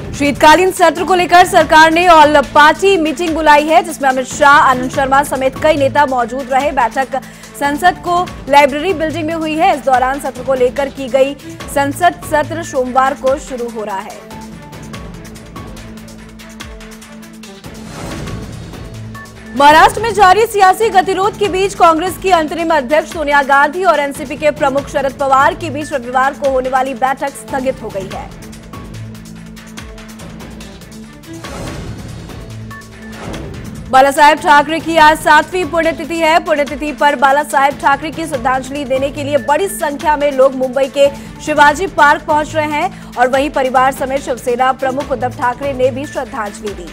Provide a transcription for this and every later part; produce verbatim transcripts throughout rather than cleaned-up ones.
शीतकालीन सत्र को लेकर सरकार ने ऑल पार्टी मीटिंग बुलाई है, जिसमें अमित शाह, आनंद शर्मा समेत कई नेता मौजूद रहे। बैठक संसद को लाइब्रेरी बिल्डिंग में हुई है। इस दौरान सत्र को लेकर की गई संसद सत्र सोमवार को शुरू हो रहा है। महाराष्ट्र में जारी सियासी गतिरोध के बीच कांग्रेस की अंतरिम अध्यक्ष सोनिया गांधी और एनसीपी के प्रमुख शरद पवार के बीच रविवार को होने वाली बैठक स्थगित हो गई है। बाला साहेब ठाकरे की आज सातवीं पुण्यतिथि है। पुण्यतिथि पर बाला साहेब ठाकरे की श्रद्धांजलि देने के लिए बड़ी संख्या में लोग मुंबई के शिवाजी पार्क पहुंच रहे हैं और वहीं परिवार समेत शिवसेना प्रमुख उद्धव ठाकरे ने भी श्रद्धांजलि दी।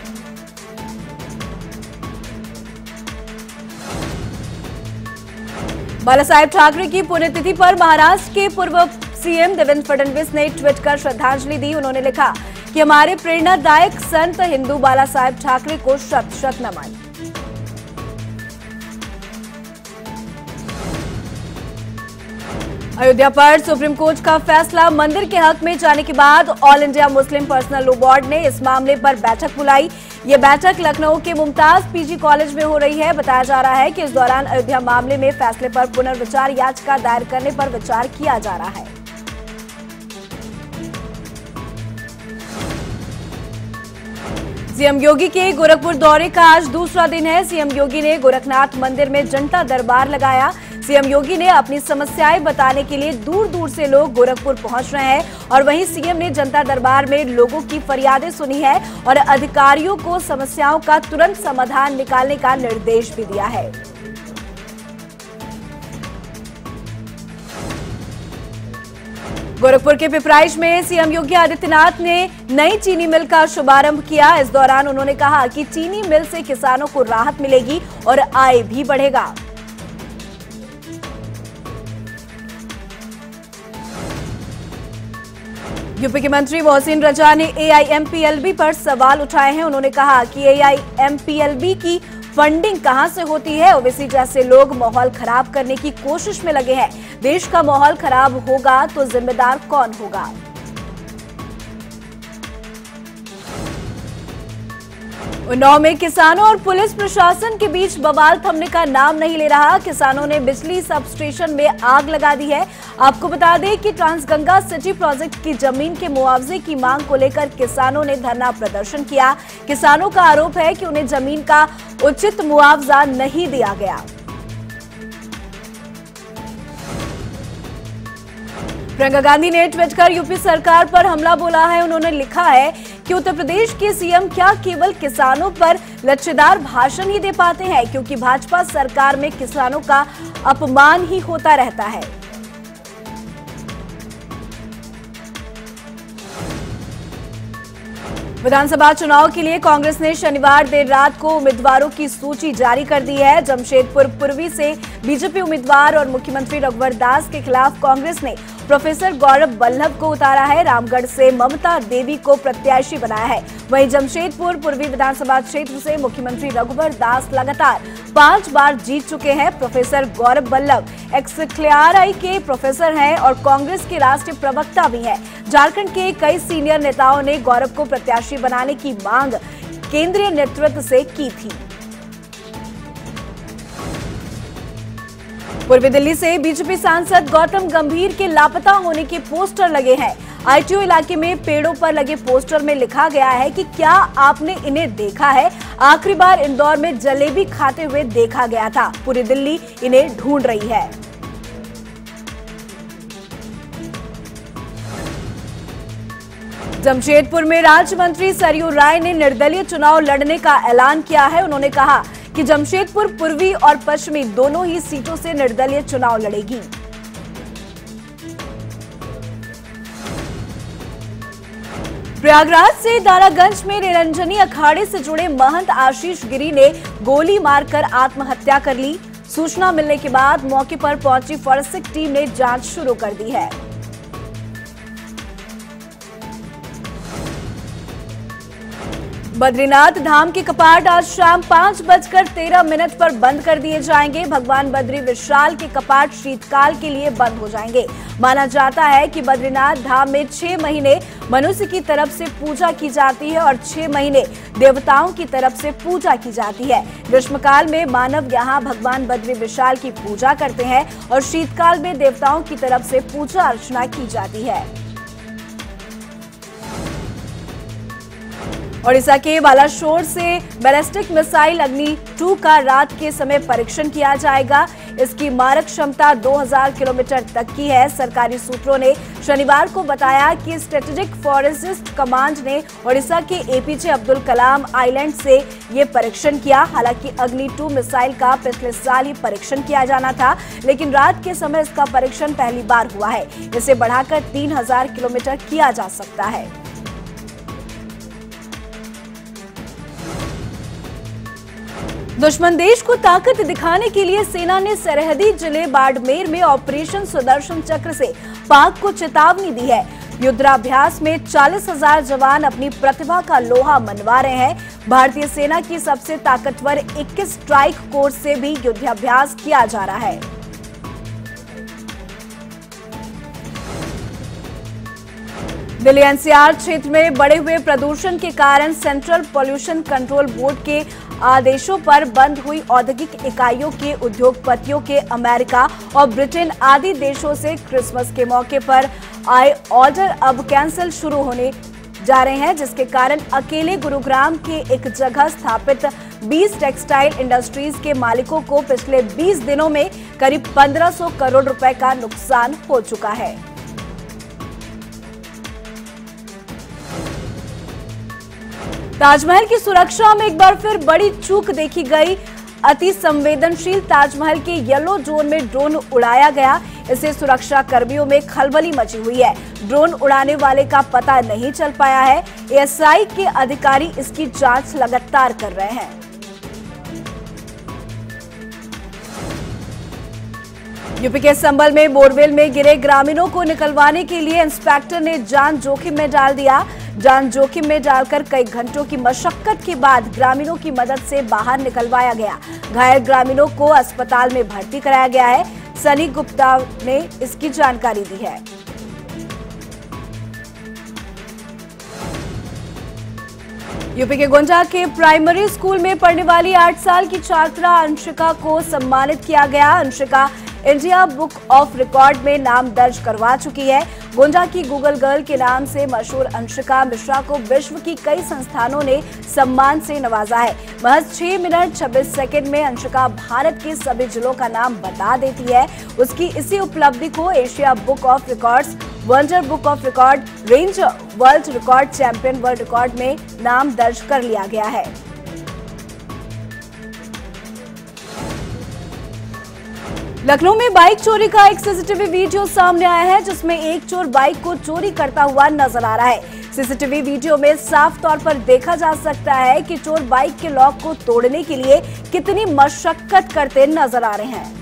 बाला साहेब ठाकरे की पुण्यतिथि पर महाराष्ट्र के पूर्व सीएम देवेंद्र फडणवीस ने ट्वीट कर श्रद्धांजलि दी। उन्होंने लिखा कि हमारे प्रेरणादायक संत हिंदू बाला साहेब ठाकरे को शत शत नमन। अयोध्या पर सुप्रीम कोर्ट का फैसला। मंदिर के हक में जाने के बाद All India Muslim Personal Law Board ने इस मामले पर बैठक बुलाई। ये बैठक लखनऊ के मुमताज पीजी कॉलेज में हो रही है। बताया जा रहा है कि इस दौरान अयोध्या मामले में फैसले पर पुनर्विचार याचिका दायर करने पर विचार किया जा रहा है। सीएम योगी के गोरखपुर दौरे का आज दूसरा दिन है। सीएम योगी ने गोरखनाथ मंदिर में जनता दरबार लगाया। सीएम योगी ने अपनी समस्याएं बताने के लिए दूर दूर से लोग गोरखपुर पहुंच रहे हैं और वहीं सीएम ने जनता दरबार में लोगों की फरियादें सुनी है और अधिकारियों को समस्याओं का तुरंत समाधान निकालने का निर्देश भी दिया है। गोरखपुर के पिपराइच में सीएम योगी आदित्यनाथ ने नई चीनी मिल का शुभारंभ किया। इस दौरान उन्होंने कहा कि चीनी मिल से किसानों को राहत मिलेगी और आय भी बढ़ेगा। यूपी के मंत्री मोहसिन रजा ने एआईएमपीएलबी पर सवाल उठाए हैं। उन्होंने कहा कि एआईएमपीएलबी की फंडिंग कहां से होती है। ओवैसी जैसे लोग माहौल खराब करने की कोशिश में लगे हैं। देश का माहौल खराब होगा तो जिम्मेदार कौन होगा। उन्नाव में किसानों और पुलिस प्रशासन के बीच बवाल थमने का नाम नहीं ले रहा। किसानों ने बिजली सब स्टेशन में आग लगा दी है। आपको बता दें कि ट्रांसगंगा सिटी प्रोजेक्ट की जमीन के मुआवजे की मांग को लेकर किसानों ने धरना प्रदर्शन किया। किसानों का आरोप है कि उन्हें जमीन का उचित मुआवजा नहीं दिया गया। प्रियंका गांधी ने ट्वीट कर यूपी सरकार पर हमला बोला है। उन्होंने लिखा है कि उत्तर प्रदेश के सीएम क्या केवल किसानों पर लच्छेदार भाषण ही दे पाते हैं, क्योंकि भाजपा सरकार में किसानों का अपमान ही होता रहता है। विधानसभा चुनाव के लिए कांग्रेस ने शनिवार देर रात को उम्मीदवारों की सूची जारी कर दी है। जमशेदपुर पूर्वी से बीजेपी उम्मीदवार और मुख्यमंत्री रघुवर दास के खिलाफ कांग्रेस ने प्रोफेसर गौरव बल्लभ को उतारा है। रामगढ़ से ममता देवी को प्रत्याशी बनाया है। वहीं जमशेदपुर पूर्वी विधानसभा क्षेत्र से मुख्यमंत्री रघुवर दास लगातार पांच बार जीत चुके हैं। प्रोफेसर गौरव बल्लभ एक्सक्लेआरआई के प्रोफेसर हैं और कांग्रेस के राष्ट्रीय प्रवक्ता भी हैं। झारखंड के कई सीनियर नेताओं ने गौरव को प्रत्याशी बनाने की मांग केंद्रीय नेतृत्व से की थी। पूर्वी दिल्ली से बीजेपी सांसद गौतम गंभीर के लापता होने के पोस्टर लगे हैं। आईटीओ इलाके में पेड़ों पर लगे पोस्टर में लिखा गया है कि क्या आपने इन्हें देखा है? आखिरी बार इंदौर में जलेबी खाते हुए देखा गया था। पूरी दिल्ली इन्हें ढूंढ रही है। जमशेदपुर में राज्य मंत्री सरयू राय ने निर्दलीय चुनाव लड़ने का ऐलान किया है। उन्होंने कहा कि जमशेदपुर पूर्वी और पश्चिमी दोनों ही सीटों से निर्दलीय चुनाव लड़ेगी। प्रयागराज से दारागंज में निरंजनी अखाड़े से जुड़े महंत आशीष गिरी ने गोली मारकर आत्महत्या कर ली। सूचना मिलने के बाद मौके पर पहुंची फॉरेंसिक टीम ने जांच शुरू कर दी है। बद्रीनाथ धाम के कपाट आज शाम पांच बजकर तेरह मिनट पर बंद कर दिए जाएंगे। भगवान बद्री विशाल के कपाट शीतकाल के लिए बंद हो जाएंगे। माना जाता है कि बद्रीनाथ धाम में छह महीने मनुष्य की तरफ से पूजा की जाती है और छह महीने देवताओं की तरफ से पूजा की जाती है। ग्रीष्मकाल में मानव यहाँ भगवान बद्री विशाल की पूजा करते हैं और शीतकाल में देवताओं की तरफ से पूजा अर्चना की जाती है। ओडिशा के बालासोर से बैलिस्टिक मिसाइल अग्नि टू का रात के समय परीक्षण किया जाएगा। इसकी मारक क्षमता दो हज़ार किलोमीटर तक की है। सरकारी सूत्रों ने शनिवार को बताया कि स्ट्रेटेजिक फॉरेस्ट कमांड ने ओडिशा के एपीजे अब्दुल कलाम आइलैंड से ये परीक्षण किया। हालांकि अग्नि टू मिसाइल का पिछले साल ही परीक्षण किया जाना था, लेकिन रात के समय इसका परीक्षण पहली बार हुआ है। इसे बढ़ाकर तीन हजार किलोमीटर किया जा सकता है। दुश्मन देश को ताकत दिखाने के लिए सेना ने सरहदी जिले बाड़मेर में ऑपरेशन सुदर्शन चक्र से पाक को चेतावनी दी है। युद्धाभ्यास में चालीस हजार जवान अपनी प्रतिभा का लोहा मनवा रहे हैं। भारतीय सेना की सबसे ताकतवर इक्कीस स्ट्राइक कोर्स से भी युद्धाभ्यास किया जा रहा है। दिल्ली एनसीआर क्षेत्र में बढ़े हुए प्रदूषण के कारण सेंट्रल पॉल्यूशन कंट्रोल बोर्ड के आदेशों पर बंद हुई औद्योगिक इकाइयों के उद्योगपतियों के अमेरिका और ब्रिटेन आदि देशों से क्रिसमस के मौके पर आए ऑर्डर अब कैंसिल शुरू होने जा रहे हैं, जिसके कारण अकेले गुरुग्राम के एक जगह स्थापित बीस टेक्सटाइल इंडस्ट्रीज के मालिकों को पिछले बीस दिनों में करीब पंद्रह सौ करोड़ रुपए का नुकसान हो चुका है। ताजमहल की सुरक्षा में एक बार फिर बड़ी चूक देखी गई। अति संवेदनशील ताजमहल के येलो जोन में ड्रोन उड़ाया गया। इससे सुरक्षा कर्मियों में खलबली मची हुई है। ड्रोन उड़ाने वाले का पता नहीं चल पाया है। एएसआई के अधिकारी इसकी जांच लगातार कर रहे हैं। यूपी के संभल में बोरवेल में गिरे ग्रामीणों को निकलवाने के लिए इंस्पेक्टर ने जान जोखिम में डाल दिया। जान जोखिम में डालकर कई घंटों की मशक्कत के बाद ग्रामीणों की मदद से बाहर निकलवाया गया। घायल ग्रामीणों को अस्पताल में भर्ती कराया गया है। सनी गुप्ता ने इसकी जानकारी दी है। यूपी के गोंजा के प्राइमरी स्कूल में पढ़ने वाली आठ साल की छात्रा अंशिका को सम्मानित किया गया। Anshika India Book of Record में नाम दर्ज करवा चुकी है। गोंजा की गूगल गर्ल के नाम से मशहूर अंशिका मिश्रा को विश्व की कई संस्थानों ने सम्मान से नवाजा है। महज छह मिनट छब्बीस सेकंड में अंशिका भारत के सभी जिलों का नाम बता देती है। उसकी इसी उपलब्धि को Asia Book of Records, Wonder Book of Record, range world record champion world record में नाम दर्ज कर लिया गया है। लखनऊ में बाइक चोरी का एक सीसीटीवी वीडियो सामने आया है, जिसमें एक चोर बाइक को चोरी करता हुआ नजर आ रहा है। सीसीटीवी वीडियो में साफ तौर पर देखा जा सकता है कि चोर बाइक के लॉक को तोड़ने के लिए कितनी मशक्कत करते नजर आ रहे हैं।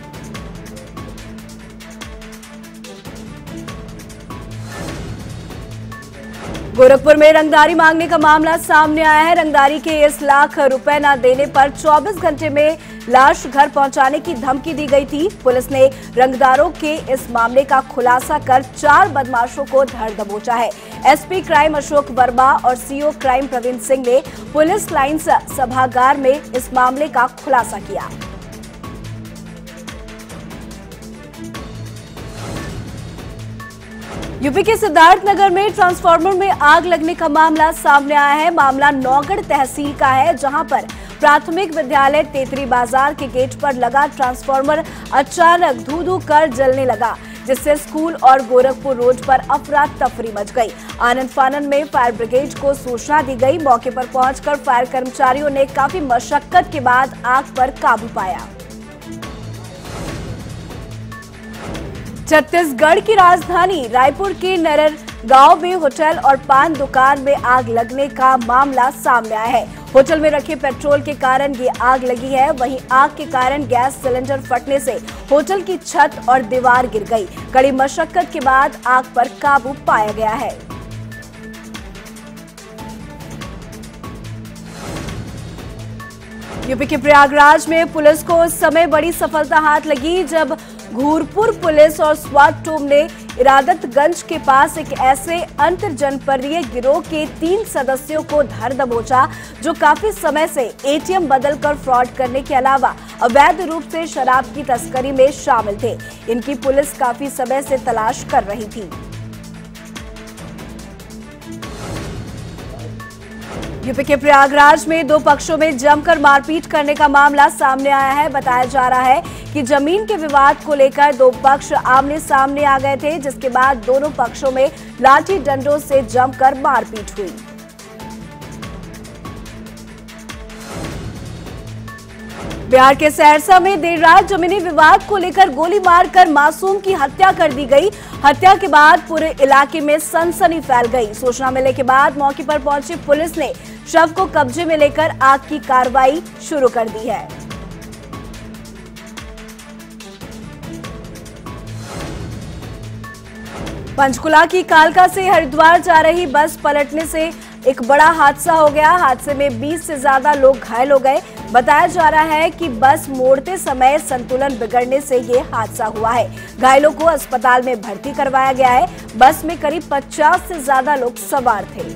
गोरखपुर में रंगदारी मांगने का मामला सामने आया है। रंगदारी के इस लाख रुपए न देने पर चौबीस घंटे में लाश घर पहुंचाने की धमकी दी गई थी। पुलिस ने रंगदारों के इस मामले का खुलासा कर चार बदमाशों को धर दबोचा है। एसपी क्राइम अशोक वर्मा और सीओ क्राइम प्रवीण सिंह ने पुलिस लाइन्स सभागार में इस मामले का खुलासा किया। यूपी के सिद्धार्थनगर में ट्रांसफार्मर में आग लगने का मामला सामने आया है। मामला नौगढ़ तहसील का है, जहां पर प्राथमिक विद्यालय तेतरी बाजार के गेट पर लगा ट्रांसफार्मर अचानक धू धू कर जलने लगा, जिससे स्कूल और गोरखपुर रोड पर अफरा तफरी मच गई। आनंद फानन में फायर ब्रिगेड को सूचना दी गई। मौके पर पहुंचकर फायर कर्मचारियों ने काफी मशक्कत के बाद आग पर काबू पाया। छत्तीसगढ़ की राजधानी रायपुर के नरर गांव में होटल और पान दुकान में आग लगने का मामला सामने आया है। होटल में रखे पेट्रोल के कारण ये आग लगी है। वहीं आग के कारण गैस सिलेंडर फटने से होटल की छत और दीवार गिर गई। कड़ी मशक्कत के बाद आग पर काबू पाया गया है। यूपी के प्रयागराज में पुलिस को उस समय बड़ी सफलता हाथ लगी जब घूरपुर पुलिस और स्वाट टीम ने इरादतगंज के पास एक ऐसे अंतर जनपदीय गिरोह के तीन सदस्यों को धर दबोचा जो काफी समय से एटीएम बदलकर फ्रॉड करने के अलावा अवैध रूप से शराब की तस्करी में शामिल थे। इनकी पुलिस काफी समय से तलाश कर रही थी। यूपी के प्रयागराज में दो पक्षों में जमकर मारपीट करने का मामला सामने आया है। बताया जा रहा है कि जमीन के विवाद को लेकर दो पक्ष आमने सामने आ गए थे, जिसके बाद दोनों पक्षों में लाठी डंडों से जमकर मारपीट हुई। बिहार के सहरसा में देर रात जमीनी विवाद को लेकर गोली मारकर मासूम की हत्या कर दी गई। हत्या के बाद पूरे इलाके में सनसनी फैल गई। सूचना मिलने के बाद मौके पर पहुंची पुलिस ने शव को कब्जे में लेकर आग की कार्रवाई शुरू कर दी है। पंचकुला की कालका से हरिद्वार जा रही बस पलटने से एक बड़ा हादसा हो गया। हादसे में बीस से ज्यादा लोग घायल हो गए। बताया जा रहा है कि बस मोड़ते समय संतुलन बिगड़ने से ये हादसा हुआ है। घायलों को अस्पताल में भर्ती करवाया गया है। बस में करीब पचास से ज्यादा लोग सवार थे।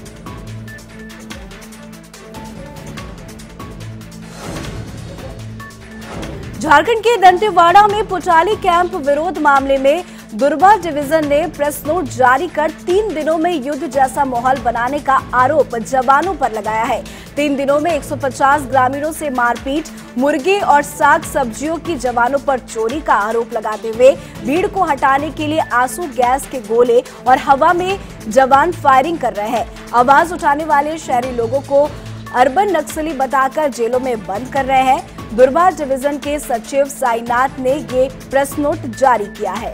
झारखंड के दंतेवाड़ा में पुचाली कैंप विरोध मामले में दुर्बा डिवीजन ने प्रेस नोट जारी कर तीन दिनों में युद्ध जैसा माहौल बनाने का आरोप जवानों पर लगाया है। तीन दिनों में एक सौ पचास ग्रामीणों से मारपीट, मुर्गे और साग सब्जियों की जवानों पर चोरी का आरोप लगाते हुए भीड़ को हटाने के लिए आंसू गैस के गोले और हवा में जवान फायरिंग कर रहे हैं। आवाज उठाने वाले शहरी लोगों को अर्बन नक्सली बताकर जेलों में बंद कर रहे हैं। दुर्बा डिवीजन के सचिव साईनाथ ने ये प्रेस नोट जारी किया है।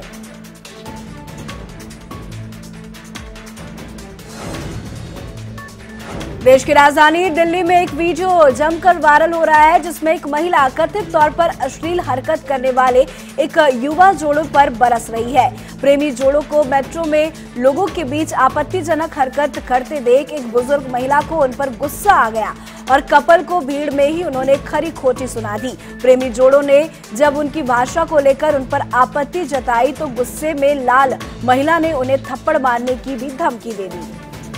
देश की राजधानी दिल्ली में एक वीडियो जमकर वायरल हो रहा है, जिसमें एक महिला कथित तौर पर अश्लील हरकत करने वाले एक युवा जोड़ों पर बरस रही है। प्रेमी जोड़ों को मेट्रो में लोगों के बीच आपत्तिजनक हरकत करते देख एक बुजुर्ग महिला को उन पर गुस्सा आ गया और कपल को भीड़ में ही उन्होंने खरी खोटी सुना दी। प्रेमी जोड़ों ने जब उनकी भाषा को लेकर उन पर आपत्ति जताई तो गुस्से में लाल महिला ने उन्हें थप्पड़ मारने की भी धमकी दे दी।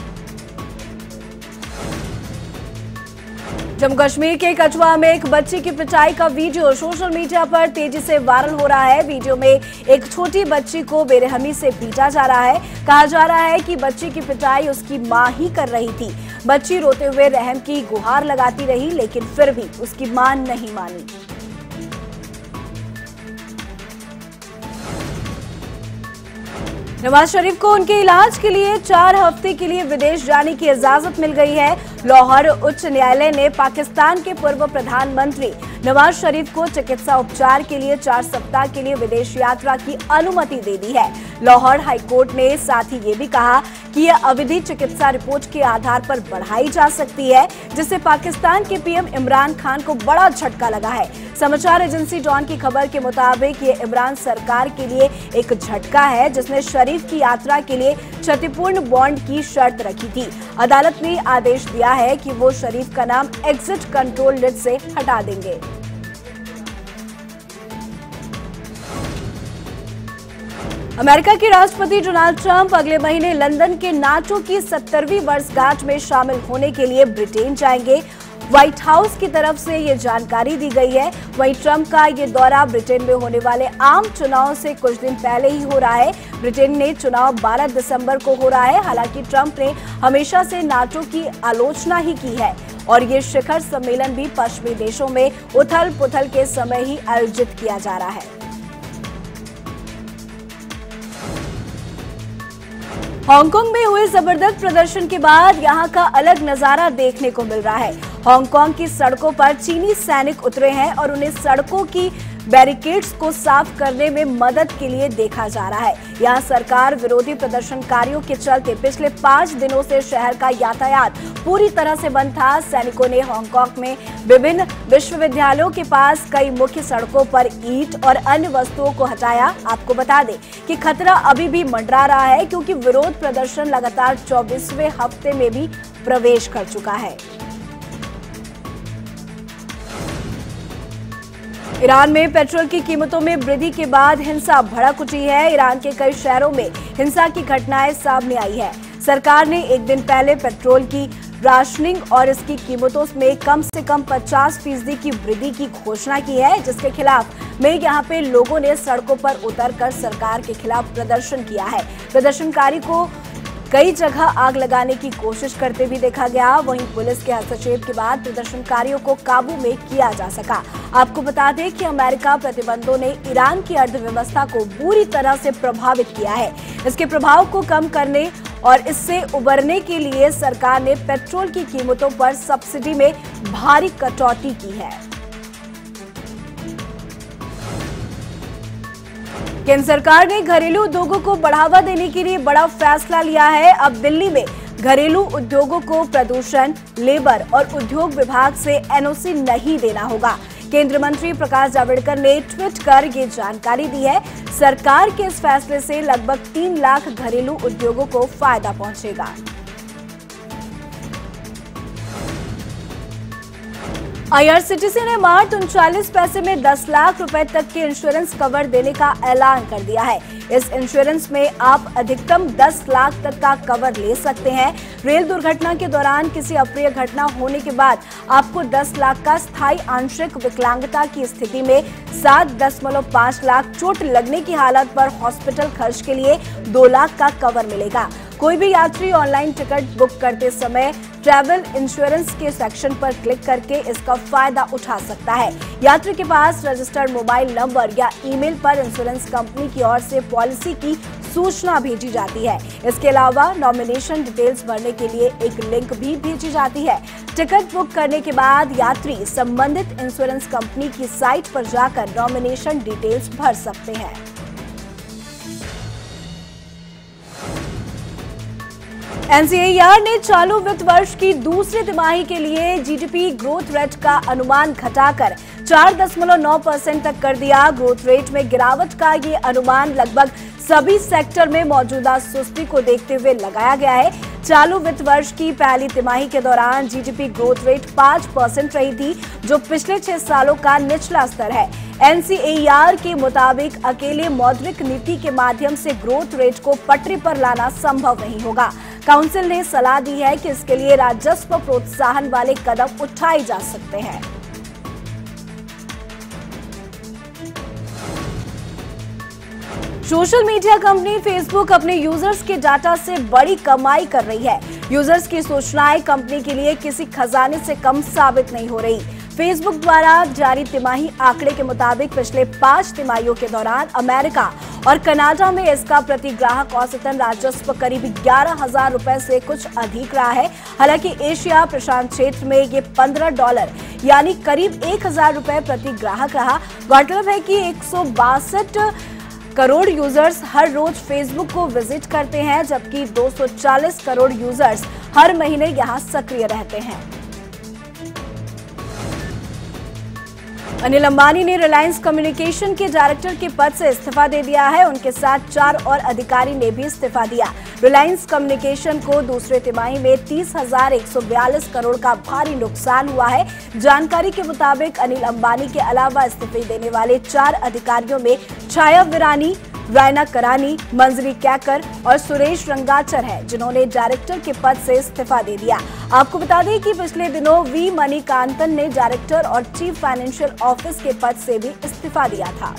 जम्मू कश्मीर के कठुआ में एक बच्ची की पिटाई का वीडियो सोशल मीडिया पर तेजी से वायरल हो रहा है। वीडियो में एक छोटी बच्ची को बेरहमी से पीटा जा रहा है। कहा जा रहा है कि बच्ची की पिटाई उसकी मां ही कर रही थी। बच्ची रोते हुए रहम की गुहार लगाती रही, लेकिन फिर भी उसकी मां नहीं मानी। नवाज शरीफ को उनके इलाज के लिए चार हफ्ते के लिए विदेश जाने की इजाजत मिल गई है। लाहौर उच्च न्यायालय ने पाकिस्तान के पूर्व प्रधानमंत्री नवाज शरीफ को चिकित्सा उपचार के लिए चार सप्ताह के लिए विदेश यात्रा की अनुमति दे दी है। लाहौर हाईकोर्ट ने साथ ही ये भी कहा कि यह अवधि चिकित्सा रिपोर्ट के आधार पर बढ़ाई जा सकती है, जिससे पाकिस्तान के पीएम इमरान खान को बड़ा झटका लगा है। समाचार एजेंसी डॉन की खबर के मुताबिक ये इमरान सरकार के लिए एक झटका है, जिसने शरीफ की यात्रा के लिए क्षतिपूर्ण बॉन्ड की शर्त रखी थी। अदालत ने आदेश दिया है कि वो शरीफ का नाम एग्जिट कंट्रोल लिस्ट से हटा देंगे। अमेरिका के राष्ट्रपति डोनाल्ड ट्रंप अगले महीने लंदन के नाटो की सत्तरवीं वर्षगांठ में शामिल होने के लिए ब्रिटेन जाएंगे। व्हाइट हाउस की तरफ से ये जानकारी दी गई है। वहीं ट्रंप का ये दौरा ब्रिटेन में होने वाले आम चुनाव से कुछ दिन पहले ही हो रहा है। ब्रिटेन में चुनाव बारह दिसंबर को हो रहा है। हालांकि ट्रंप ने हमेशा से नाटो की आलोचना ही की है और ये शिखर सम्मेलन भी पश्चिमी देशों में उथल पुथल के समय ही आयोजित किया जा रहा है। हांगकांग में हुए जबरदस्त प्रदर्शन के बाद यहां का अलग नजारा देखने को मिल रहा है। हांगकांग की सड़कों पर चीनी सैनिक उतरे हैं और उन्हें सड़कों की बैरिकेड्स को साफ करने में मदद के लिए देखा जा रहा है। यहां सरकार विरोधी प्रदर्शनकारियों के चलते पिछले पांच दिनों से शहर का यातायात पूरी तरह से बंद था। सैनिकों ने हांगकांग में विभिन्न विश्वविद्यालयों के पास कई मुख्य सड़कों पर ईंट और अन्य वस्तुओं को हटाया। आपको बता दें कि खतरा अभी भी मंडरा रहा है, क्योंकि विरोध प्रदर्शन लगातार चौबीसवें हफ्ते में भी प्रवेश कर चुका है। ईरान में पेट्रोल की कीमतों में वृद्धि के बाद हिंसा भड़क उठी है। ईरान के कई शहरों में हिंसा की घटनाएं सामने आई है। सरकार ने एक दिन पहले पेट्रोल की राशनिंग और इसकी कीमतों में कम से कम पचास फीसदी की वृद्धि की घोषणा की है, जिसके खिलाफ में यहां पे लोगों ने सड़कों पर उतरकर सरकार के खिलाफ प्रदर्शन किया है। प्रदर्शनकारी को कई जगह आग लगाने की कोशिश करते भी देखा गया। वहीं पुलिस के हस्तक्षेप के बाद प्रदर्शनकारियों को काबू में किया जा सका। आपको बता दें कि अमेरिका प्रतिबंधों ने ईरान की अर्थव्यवस्था को बुरी तरह से प्रभावित किया है। इसके प्रभाव को कम करने और इससे उबरने के लिए सरकार ने पेट्रोल की कीमतों पर सब्सिडी में भारी कटौती की है। केंद्र सरकार ने घरेलू उद्योगों को बढ़ावा देने के लिए बड़ा फैसला लिया है। अब दिल्ली में घरेलू उद्योगों को प्रदूषण, लेबर और उद्योग विभाग से एनओसी नहीं देना होगा। केंद्रीय मंत्री प्रकाश जावड़ेकर ने ट्वीट कर ये जानकारी दी है। सरकार के इस फैसले से लगभग तीन लाख घरेलू उद्योगों को फायदा पहुंचेगा। आईआरसीटीसी ने मार्च उनचालीस पैसे में दस लाख रुपए तक के इंश्योरेंस कवर देने का ऐलान कर दिया है। इस इंश्योरेंस में आप अधिकतम दस लाख तक का कवर ले सकते हैं। रेल दुर्घटना के दौरान किसी अप्रिय घटना होने के बाद आपको दस लाख का स्थायी आंशिक विकलांगता की स्थिति में सात दशमलव पाँच लाख, चोट लगने की हालत पर हॉस्पिटल खर्च के लिए दो लाख का कवर मिलेगा। कोई भी यात्री ऑनलाइन टिकट बुक करते समय ट्रैवल इंश्योरेंस के सेक्शन पर क्लिक करके इसका फायदा उठा सकता है। यात्री के पास रजिस्टर्ड मोबाइल नंबर या ईमेल पर इंश्योरेंस कंपनी की ओर से पॉलिसी की सूचना भेजी जाती है। इसके अलावा नॉमिनेशन डिटेल्स भरने के लिए एक लिंक भी भेजी जाती है। टिकट बुक करने के बाद यात्री संबंधित इंश्योरेंस कंपनी की साइट पर जाकर नॉमिनेशन डिटेल्स भर सकते हैं। एनसीईआर ने चालू वित्त वर्ष की दूसरी तिमाही के लिए जीडीपी ग्रोथ रेट का अनुमान घटाकर चार दशमलव नौ परसेंट तक कर दिया। ग्रोथ रेट में गिरावट का ये अनुमान लगभग सभी सेक्टर में मौजूदा सुस्ती को देखते हुए लगाया गया है। चालू वित्त वर्ष की पहली तिमाही के दौरान जीडीपी ग्रोथ रेट पाँच परसेंट रही थी, जो पिछले छह सालों का निचला स्तर है। एनसीईआर के मुताबिक अकेले मौद्रिक नीति के माध्यम से ग्रोथ रेट को पटरी पर लाना संभव नहीं होगा। काउंसिल ने सलाह दी है कि इसके लिए राजस्व प्रोत्साहन वाले कदम उठाए जा सकते हैं। सोशल मीडिया कंपनी फेसबुक अपने यूजर्स के डाटा से बड़ी कमाई कर रही है। यूजर्स की सूचनाएं कंपनी के लिए किसी खजाने से कम साबित नहीं हो रही। फेसबुक द्वारा जारी तिमाही आंकड़े के मुताबिक पिछले पांच तिमाहियों के दौरान अमेरिका और कनाडा में इसका प्रति ग्राहक औसतन राजस्व करीब ग्यारह हजार रुपए से कुछ अधिक रहा है। हालांकि एशिया प्रशांत क्षेत्र में ये पंद्रह डॉलर यानी करीब एक हजार रुपए प्रति ग्राहक रहा। गौरतलब है कि एक सौ बासठ करोड़ यूजर्स हर रोज फेसबुक को विजिट करते हैं, जबकि दो सौ चालीस करोड़ यूजर्स हर महीने यहां सक्रिय रहते हैं। अनिल अंबानी ने रिलायंस कम्युनिकेशन के डायरेक्टर के पद से इस्तीफा दे दिया है। उनके साथ चार और अधिकारी ने भी इस्तीफा दिया। रिलायंस कम्युनिकेशन को दूसरे तिमाही में तीस हजार एक सौ बयालीस करोड़ का भारी नुकसान हुआ है। जानकारी के मुताबिक अनिल अंबानी के अलावा इस्तीफे देने वाले चार अधिकारियों में छाया विरानी, रायना करानी, मंजरी कैकर और सुरेश रंगाचर है, जिन्होंने डायरेक्टर के पद से इस्तीफा दे दिया। आपको बता दें कि पिछले दिनों वी मणिकांतन ने डायरेक्टर और चीफ फाइनेंशियल ऑफिस के पद से भी इस्तीफा दिया था।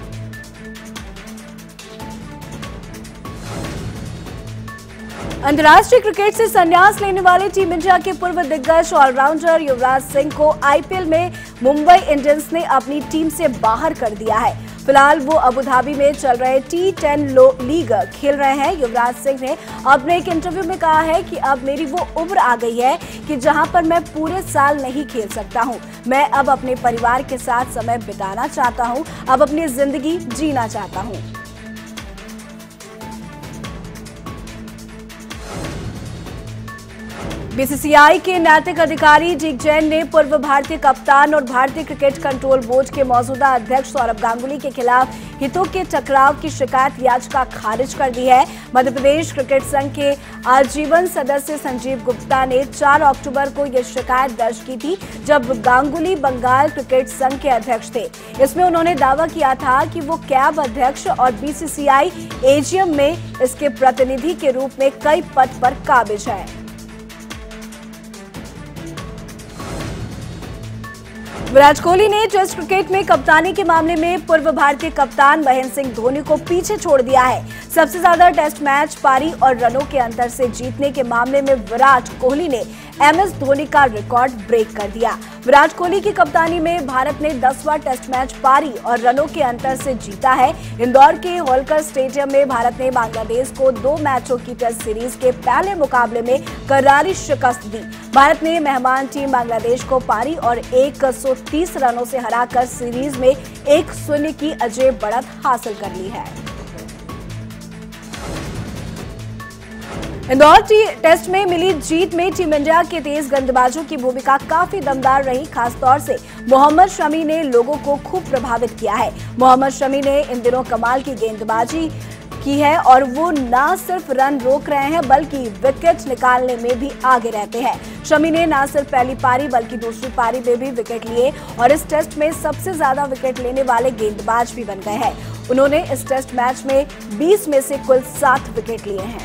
अंतर्राष्ट्रीय क्रिकेट से संन्यास लेने वाले टीम इंडिया के पूर्व दिग्गज ऑलराउंडर युवराज सिंह को आईपीएल में मुंबई इंडियंस ने अपनी टीम से बाहर कर दिया है। फिलहाल वो अबू धाबी में चल रहे टी टेन लीग खेल रहे हैं। युवराज सिंह ने अपने एक इंटरव्यू में कहा है कि अब मेरी वो उम्र आ गई है कि जहां पर मैं पूरे साल नहीं खेल सकता हूं। मैं अब अपने परिवार के साथ समय बिताना चाहता हूं, अब अपनी जिंदगी जीना चाहता हूं। बीसीसीआई के नैतिक अधिकारी डी जैन ने पूर्व भारतीय कप्तान और भारतीय क्रिकेट कंट्रोल बोर्ड के मौजूदा अध्यक्ष सौरभ गांगुली के खिलाफ हितों के टकराव की शिकायत याचिका खारिज कर दी है। मध्य प्रदेश क्रिकेट संघ के आजीवन सदस्य संजीव गुप्ता ने चार अक्टूबर को यह शिकायत दर्ज की थी, जब गांगुली बंगाल क्रिकेट संघ के अध्यक्ष थे। इसमें उन्होंने दावा किया था कि वो कैब अध्यक्ष और बीसीसीआई एजीएम में इसके प्रतिनिधि के रूप में कई पद पर काबिज है। विराट कोहली ने टेस्ट क्रिकेट में कप्तानी के मामले में पूर्व भारतीय कप्तान महेंद्र सिंह धोनी को पीछे छोड़ दिया है। सबसे ज्यादा टेस्ट मैच पारी और रनों के अंतर से जीतने के मामले में विराट कोहली ने एमएस धोनी का रिकॉर्ड ब्रेक कर दिया। विराट कोहली की कप्तानी में भारत ने दसवां टेस्ट मैच पारी और रनों के अंतर से जीता है। इंदौर के होलकर स्टेडियम में भारत ने बांग्लादेश को दो मैचों की टेस्ट सीरीज के पहले मुकाबले में करारी शिकस्त दी। भारत ने मेहमान टीम बांग्लादेश को पारी और एक सौ तीस रनों से हराकर सीरीज में एक शून्य की अजय बढ़त हासिल कर ली है। इंदौर टेस्ट में मिली जीत में टीम इंडिया के तेज गेंदबाजों की भूमिका काफी दमदार रही। खासतौर से मोहम्मद शमी ने लोगों को खूब प्रभावित किया है। मोहम्मद शमी ने इन दिनों कमाल की गेंदबाजी की है और वो न सिर्फ रन रोक रहे हैं बल्कि विकेट निकालने में भी आगे रहते हैं। शमी ने न सिर्फ पहली पारी बल्कि दूसरी पारी में भी विकेट लिए और इस टेस्ट में सबसे ज्यादा विकेट लेने वाले गेंदबाज भी बन गए हैं। उन्होंने इस टेस्ट मैच में बीस में से कुल सात विकेट लिए हैं।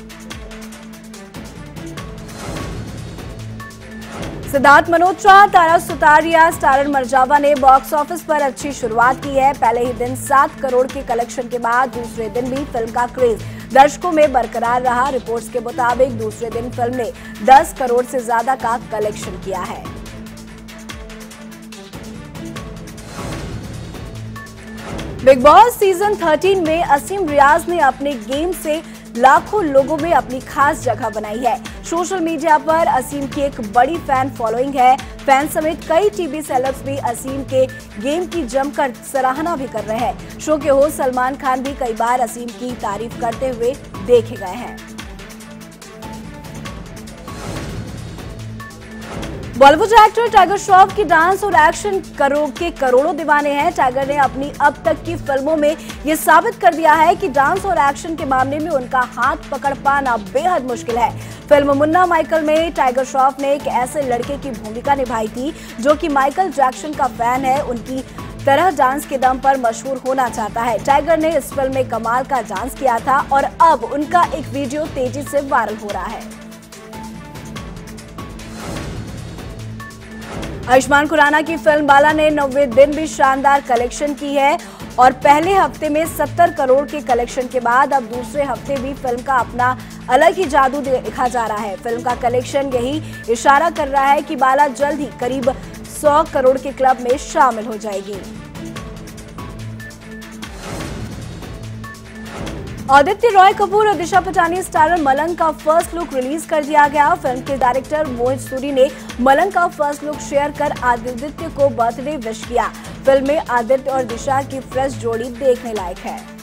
सिद्धार्थ मल्होत्रा, तारा सुतारिया, स्टारर मरजावा ने बॉक्स ऑफिस पर अच्छी शुरुआत की है। पहले ही दिन सात करोड़ के कलेक्शन के बाद दूसरे दिन भी फिल्म का क्रेज दर्शकों में बरकरार रहा। रिपोर्ट्स के मुताबिक दूसरे दिन फिल्म ने दस करोड़ से ज्यादा का कलेक्शन किया है। बिग बॉस सीजन तेरह में असीम रियाज ने अपने गेम से लाखों लोगों में अपनी खास जगह बनाई है। सोशल मीडिया पर असीम की एक बड़ी फैन फॉलोइंग है। फैन समेत कई टीवी सेलेब्स भी असीम के गेम की जमकर सराहना भी कर रहे हैं। शो के होस्ट सलमान खान भी कई बार असीम की तारीफ करते हुए देखे गए हैं। बॉलीवुड एक्टर टाइगर श्रॉफ की डांस और एक्शन करोड़ के करोड़ों दीवाने हैं। टाइगर ने अपनी अब तक की फिल्मों में ये साबित कर दिया है कि डांस और एक्शन के मामले में उनका हाथ पकड़ पाना बेहद मुश्किल है। फिल्म मुन्ना माइकल में टाइगर श्रॉफ ने एक ऐसे लड़के की भूमिका निभाई थी जो कि माइकल जैक्सन का फैन है, उनकी तरह डांस के दम पर मशहूर होना चाहता है। टाइगर ने इस फिल्म में कमाल का डांस किया था और अब उनका एक वीडियो तेजी से वायरल हो रहा है। आयुष्मान खुराना की फिल्म बाला ने नौवे दिन भी शानदार कलेक्शन की है और पहले हफ्ते में सत्तर करोड़ के कलेक्शन के बाद अब दूसरे हफ्ते भी फिल्म का अपना अलग ही जादू दिखा जा रहा है। फिल्म का कलेक्शन यही इशारा कर रहा है कि बाला जल्द ही करीब सौ करोड़ के क्लब में शामिल हो जाएगी। आदित्य रॉय कपूर और दिशा पटानी स्टारर मलंग का फर्स्ट लुक रिलीज कर दिया गया। फिल्म के डायरेक्टर मोहित सूरी ने मलंग का फर्स्ट लुक शेयर कर आदित्य को बर्थडे विश किया। फिल्म में आदित्य और दिशा की फ्रेश जोड़ी देखने लायक है।